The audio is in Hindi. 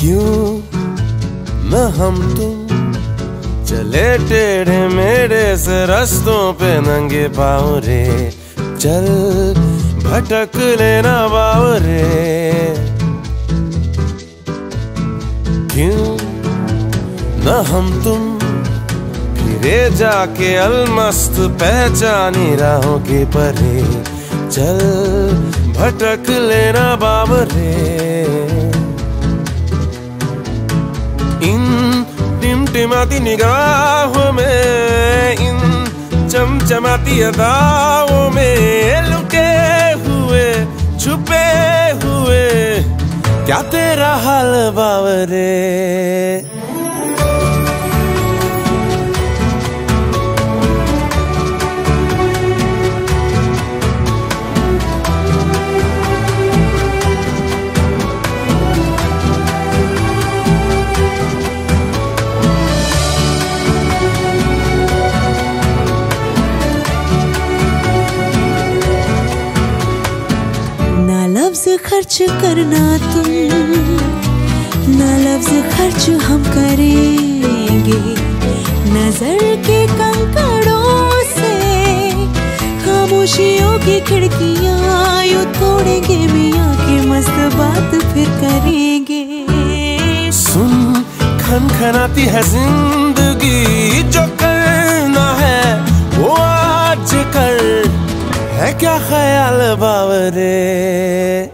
क्यों न हम तुम चले टेढ़े मेढ़े से रास्तों पे नंगे पाँव रे, चल भटक लेना बावरे। क्यों न हम तुम फिरे जाके अलमस्त पहचानी राहों के परे, चल भटक लेना बावरे। इन टिमटिमाती निगाहों में, इन चमचमाती अदाओं में लुके हुए छुपे हुए क्या तेरा हाल बावरे। लफ्ज़ खर्च करना तुम, ना लफ्ज़ खर्च हम करेंगे। नजर के कंकड़ों से खामोशियों की खिड़कियां यूं तोड़ेंगे, मियाँ की मस्त बात फिर करेंगे। सुन खनखनाती है जिंदगी, जो करना है वो आज कर, है क्या ख्याल बावरे।